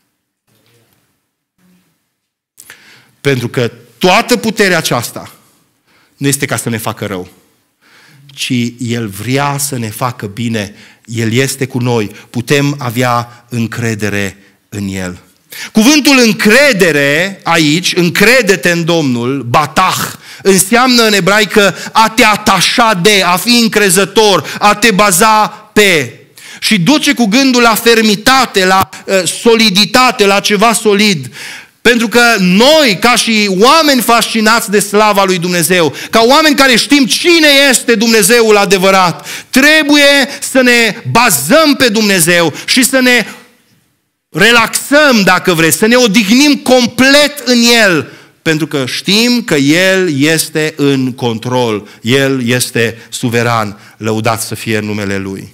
Pentru că toată puterea aceasta nu este ca să ne facă rău, ci El vrea să ne facă bine. El este cu noi. Putem avea încredere în El. Cuvântul încredere aici, încrede-te în Domnul, batah, înseamnă în ebraică a te atașa de, a fi încrezător, a te baza pe. Și duce cu gândul la fermitate, la uh, soliditate, la ceva solid. Pentru că noi, ca și oameni fascinați de slava lui Dumnezeu, ca oameni care știm cine este Dumnezeul adevărat, trebuie să ne bazăm pe Dumnezeu și să ne relaxăm, dacă vreți, să ne odihnim complet în El, pentru că știm că El este în control, El este suveran, lăudat să fie numele Lui.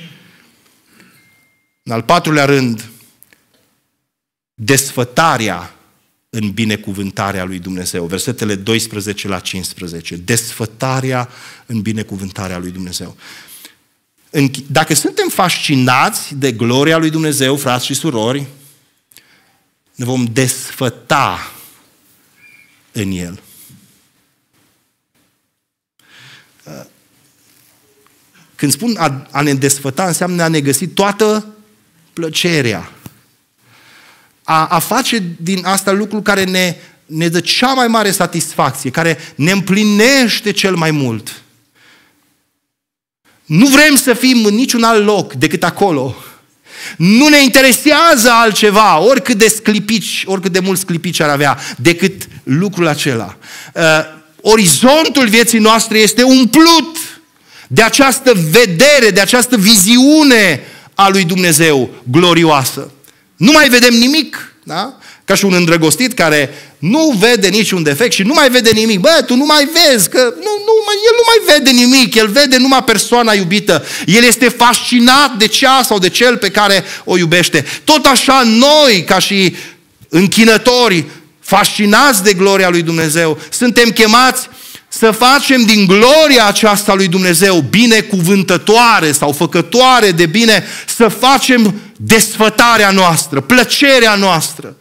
În al patrulea rând, desfătarea în binecuvântarea lui Dumnezeu. Versetele doisprezece la cincisprezece. Desfătarea în binecuvântarea lui Dumnezeu. Dacă suntem fascinați de gloria lui Dumnezeu, frați și surori, ne vom desfăta în El. Când spun a, a ne desfăta, înseamnă a ne găsi toată plăcerea. A, a face din asta lucru care ne, ne dă cea mai mare satisfacție, care ne împlinește cel mai mult. Nu vrem să fim în niciun alt loc decât acolo. Nu ne interesează altceva, oricât de sclipici, oricât de mulți sclipici ar avea, decât lucrul acela. Uh, orizontul vieții noastre este umplut de această vedere, de această viziune a lui Dumnezeu glorioasă. Nu mai vedem nimic, da? Ca și un îndrăgostit care nu vede niciun defect și nu mai vede nimic. Bă, tu nu mai vezi, că nu, nu, el nu mai vede nimic, el vede numai persoana iubită. El este fascinat de cea sau de cel pe care o iubește. Tot așa noi, ca și închinători, fascinați de gloria lui Dumnezeu, suntem chemați să facem din gloria aceasta lui Dumnezeu binecuvântătoare sau făcătoare de bine, să facem desfătarea noastră, plăcerea noastră.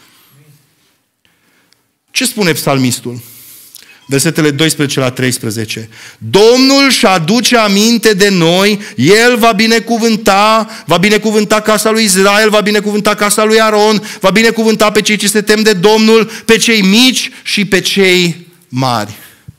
Ce spune psalmistul? Versetele doisprezece la treisprezece. Domnul își aduce aminte de noi, El va binecuvânta, va binecuvânta casa lui Israel, va binecuvânta casa lui Aron, va binecuvânta pe cei ce se tem de Domnul, pe cei mici și pe cei mari.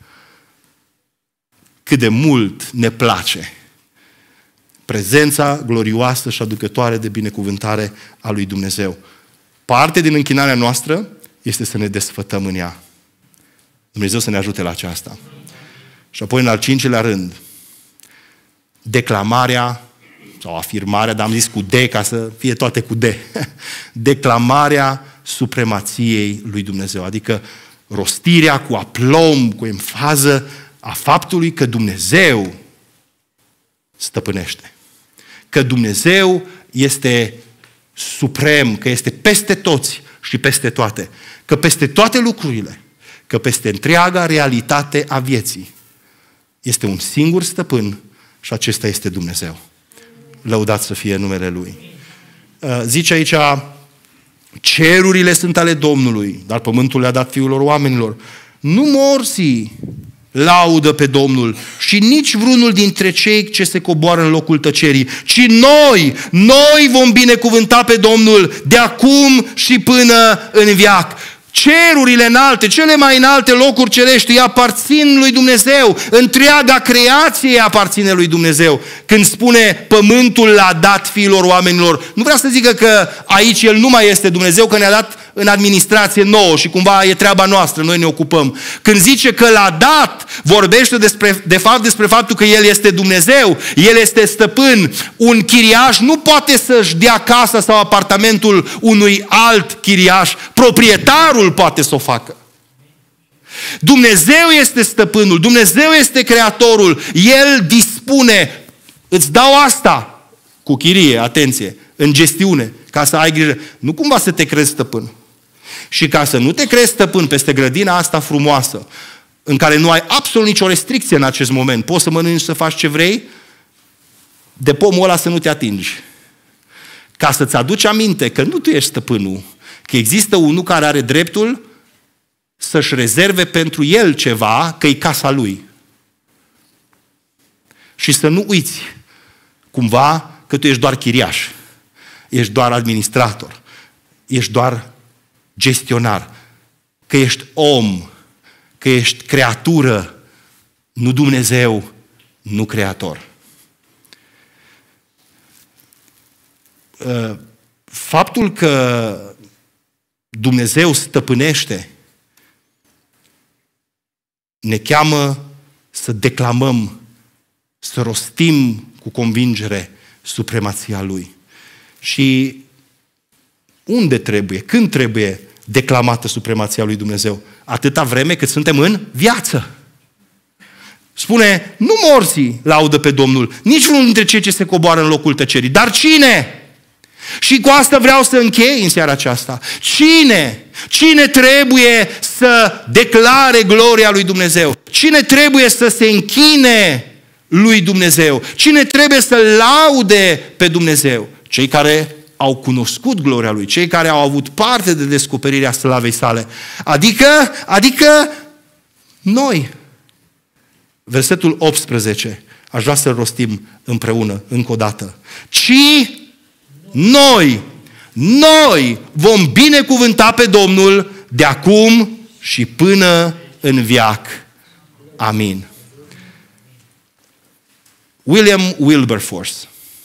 Cât de mult ne place prezența glorioasă și aducătoare de binecuvântare a lui Dumnezeu. Parte din închinarea noastră este să ne desfătăm în ea. Dumnezeu să ne ajute la aceasta. Și apoi, în al cincilea rând, declamarea sau afirmarea, dar am zis cu D ca să fie toate cu D, declamarea supremației lui Dumnezeu, adică rostirea cu aplomb, cu enfază a faptului că Dumnezeu stăpânește. Că Dumnezeu este suprem, că este peste toți și peste toate. Că peste toate lucrurile, că peste întreaga realitate a vieții este un singur stăpân și acesta este Dumnezeu. Lăudat să fie numele Lui. Zice aici, cerurile sunt ale Domnului, dar pământul le-a dat fiilor oamenilor. Nu morții laudă pe Domnul și nici vreunul dintre cei ce se coboară în locul tăcerii, ci noi, noi vom binecuvânta pe Domnul de acum și până în veac. Cerurile înalte, cele mai înalte locuri cerești îi aparțin lui Dumnezeu. Întreaga creație aparține lui Dumnezeu. Când spune pământul l-a dat fiilor oamenilor, nu vrea să zică că aici El nu mai este Dumnezeu, că ne-a dat în administrație nouă și cumva e treaba noastră, noi ne ocupăm. Când zice că l-a dat, vorbește despre, de fapt despre faptul că El este Dumnezeu, El este stăpân. Un chiriaș nu poate să-și dea casa sau apartamentul unui alt chiriaș, proprietarul poate să o facă. Dumnezeu este stăpânul, Dumnezeu este creatorul, El dispune, îți dau asta cu chirie, atenție, în gestiune, ca să ai grijă. Nu cumva să te crezi stăpân. Și ca să nu te crezi stăpân peste grădina asta frumoasă, în care nu ai absolut nicio restricție în acest moment, poți să mănânci, să faci ce vrei, de pomul ăla să nu te atingi. Ca să-ți aduci aminte că nu tu ești stăpânul, că există unul care are dreptul să-și rezerve pentru el ceva, că e casa lui. Și să nu uiți cumva că tu ești doar chiriaș, ești doar administrator, ești doar gestionar, că ești om, că ești creatură, nu Dumnezeu, nu creator. Faptul că Dumnezeu stăpânește ne cheamă să declamăm, să rostim cu convingere supremația Lui. Și unde trebuie, când trebuie declamată supremația lui Dumnezeu? Atâta vreme cât suntem în viață. Spune, nu morții laudă pe Domnul, nici unul dintre cei ce se coboară în locul tăcerii. Dar cine? Și cu asta vreau să închei în seara aceasta. Cine? Cine trebuie să declare gloria lui Dumnezeu? Cine trebuie să se închine lui Dumnezeu? Cine trebuie să laude pe Dumnezeu? Cei care au cunoscut gloria Lui, cei care au avut parte de descoperirea slavei sale. Adică, adică noi. Versetul optsprezece. Aș vrea să-l rostim împreună, încă o dată. Ci noi, noi vom binecuvânta pe Domnul de acum și până în veac. Amin. William Wilberforce,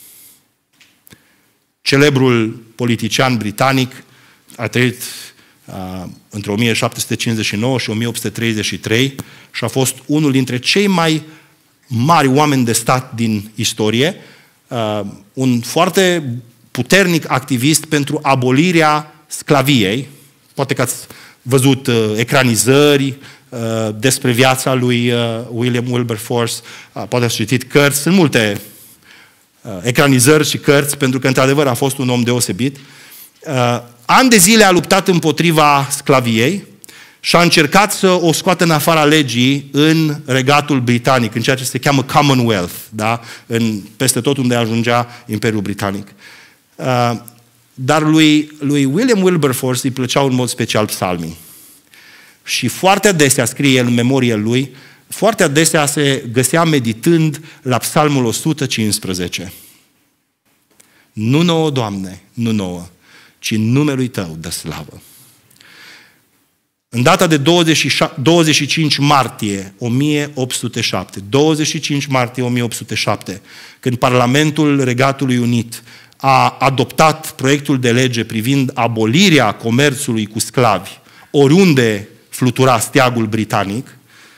celebrul politician britanic, a trăit uh, între o mie șapte sute cincizeci și nouă și o mie opt sute treizeci și trei și a fost unul dintre cei mai mari oameni de stat din istorie, uh, un foarte puternic activist pentru abolirea sclaviei. Poate că ați văzut uh, ecranizări uh, despre viața lui uh, William Wilberforce, uh, poate ați citit cărți, sunt multe ecranizări și cărți, pentru că într-adevăr a fost un om deosebit. Uh, ani de zile a luptat împotriva sclaviei și a încercat să o scoată în afara legii în regatul britanic, în ceea ce se cheamă Commonwealth, da? În, peste tot unde ajungea Imperiul Britanic. Uh, dar lui, lui William Wilberforce îi plăceau în mod special psalmii. Și foarte adesea, scrie el în memorie lui, foarte adesea se găsea meditând la psalmul o sută cincisprezece. Nu nouă, Doamne, nu nouă, ci în numelui Tău dă slavă. În data de douăzeci și cinci martie o mie opt sute șapte, douăzeci și cinci martie o mie opt sute șapte, când Parlamentul Regatului Unit a adoptat proiectul de lege privind abolirea comerțului cu sclavi, oriunde flutura steagul britanic,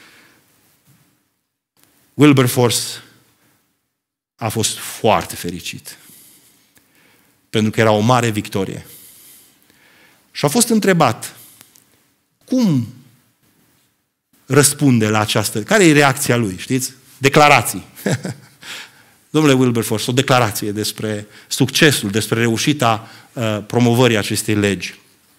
Wilberforce a fost foarte fericit, pentru că era o mare victorie. Și a fost întrebat, cum răspunde la această, care e reacția lui, știți? Declarații. Domnule Wilberforce, o declarație despre succesul, despre reușita uh, promovării acestei legi.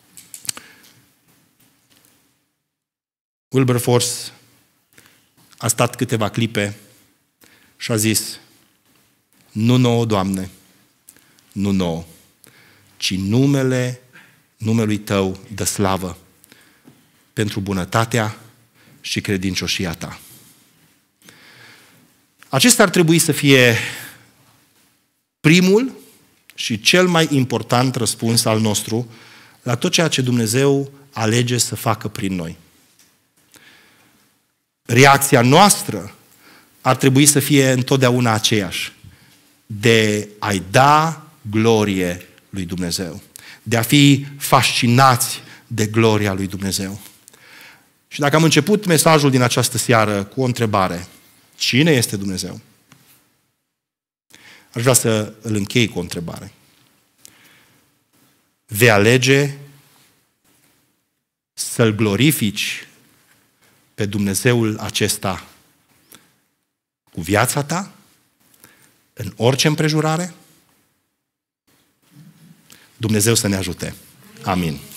Wilberforce a stat câteva clipe și a zis, nu nouă, Doamne, nu nouă, ci numele, numelui Tău dă slavă pentru bunătatea și credincioșia Ta. Acesta ar trebui să fie primul și cel mai important răspuns al nostru la tot ceea ce Dumnezeu alege să facă prin noi. Reacția noastră ar trebui să fie întotdeauna aceeași, de a-i da glorie lui Dumnezeu, de a fi fascinați de gloria lui Dumnezeu. Și dacă am început mesajul din această seară cu o întrebare, cine este Dumnezeu? Aș vrea să îl închei cu o întrebare. Vei alege să-L glorifici pe Dumnezeul acesta cu viața ta, în orice împrejurare? Dumnezeu să ne ajute. Amin.